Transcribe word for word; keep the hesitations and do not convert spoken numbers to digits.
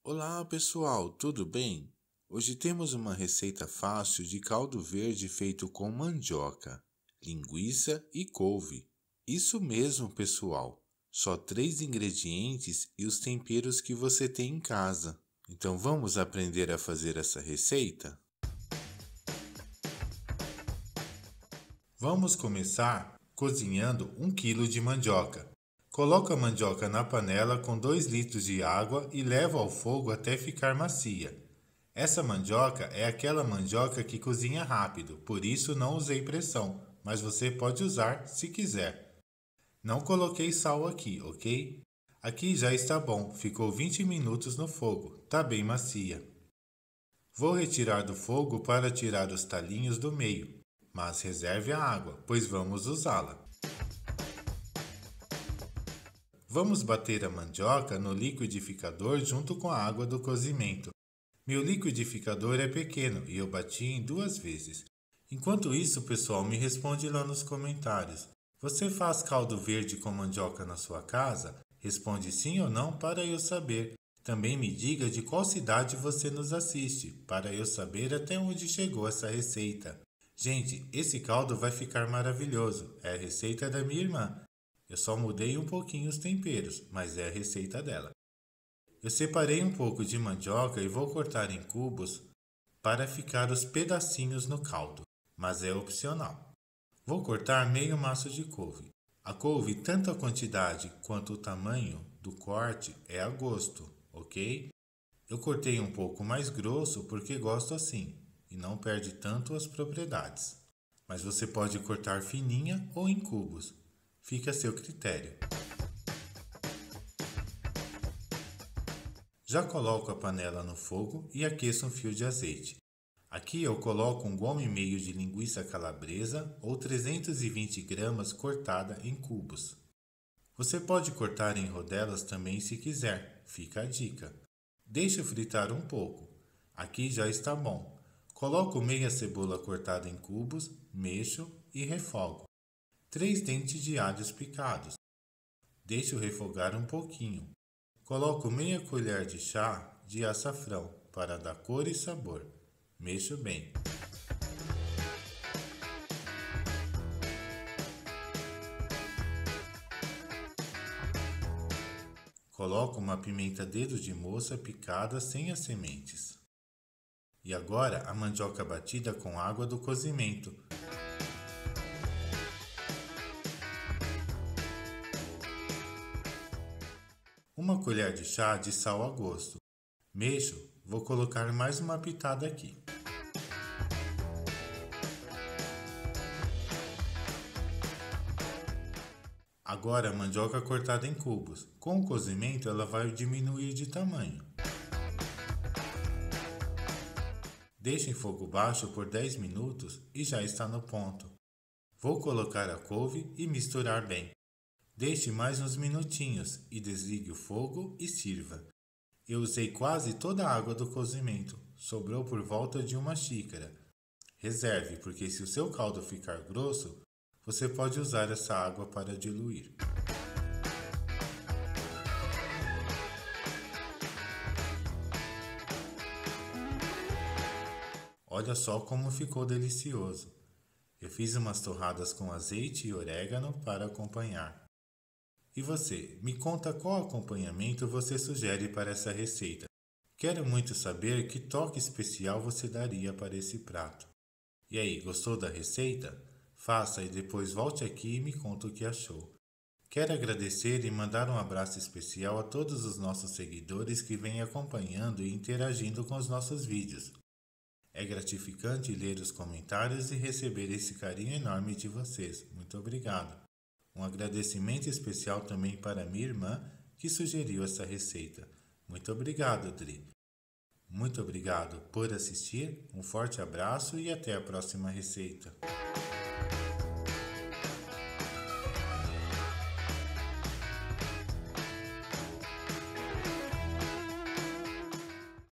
Olá pessoal, tudo bem? Hoje temos uma receita fácil de caldo verde feito com mandioca, linguiça e couve. Isso mesmo, pessoal. Só três ingredientes e os temperos que você tem em casa. Então vamos aprender a fazer essa receita? Vamos começar cozinhando um quilo de mandioca. Coloque a mandioca na panela com dois litros de água e leva ao fogo até ficar macia. Essa mandioca é aquela mandioca que cozinha rápido, por isso não usei pressão, mas você pode usar se quiser. Não coloquei sal aqui, ok? Aqui já está bom, ficou vinte minutos no fogo, tá bem macia. Vou retirar do fogo para tirar os talinhos do meio, mas reserve a água, pois vamos usá-la. Vamos bater a mandioca no liquidificador junto com a água do cozimento. Meu liquidificador é pequeno e eu bati em duas vezes. Enquanto isso, pessoal, me responde lá nos comentários. Você faz caldo verde com mandioca na sua casa? Responde sim ou não para eu saber. Também me diga de qual cidade você nos assiste, para eu saber até onde chegou essa receita. Gente, esse caldo vai ficar maravilhoso. É a receita da minha irmã. Eu só mudei um pouquinho os temperos, mas é a receita dela. Eu separei um pouco de mandioca e vou cortar em cubos para ficar os pedacinhos no caldo, mas é opcional. Vou cortar meio maço de couve. A couve, tanto a quantidade quanto o tamanho do corte é a gosto, ok? Eu cortei um pouco mais grosso porque gosto assim e não perde tanto as propriedades. Mas você pode cortar fininha ou em cubos. Fica a seu critério. Já coloco a panela no fogo e aqueço um fio de azeite. Aqui eu coloco um goma e meio de linguiça calabresa ou trezentos e vinte gramas cortada em cubos. Você pode cortar em rodelas também se quiser, fica a dica. Deixe fritar um pouco. Aqui já está bom. Coloco meia cebola cortada em cubos, mexo e refogo. Três dentes de alhos picados. Deixo refogar um pouquinho. Coloco meia colher de chá de açafrão para dar cor e sabor. Mexo bem. Coloco uma pimenta dedo de moça picada sem as sementes. E agora a mandioca batida com água do cozimento. Uma colher de chá de sal a gosto. Mexo, vou colocar mais uma pitada aqui. Agora a mandioca cortada em cubos. Com o cozimento ela vai diminuir de tamanho. Deixe em fogo baixo por dez minutos e já está no ponto. Vou colocar a couve e misturar bem. Deixe mais uns minutinhos e desligue o fogo e sirva. Eu usei quase toda a água do cozimento, sobrou por volta de uma xícara. Reserve, porque se o seu caldo ficar grosso, você pode usar essa água para diluir. Olha só como ficou delicioso. Eu fiz umas torradas com azeite e orégano para acompanhar. E você, me conta qual acompanhamento você sugere para essa receita. Quero muito saber que toque especial você daria para esse prato. E aí, gostou da receita? Faça e depois volte aqui e me conta o que achou. Quero agradecer e mandar um abraço especial a todos os nossos seguidores que vêm acompanhando e interagindo com os nossos vídeos. É gratificante ler os comentários e receber esse carinho enorme de vocês. Muito obrigado. Um agradecimento especial também para minha irmã, que sugeriu essa receita. Muito obrigado, Dri. Muito obrigado por assistir, um forte abraço e até a próxima receita.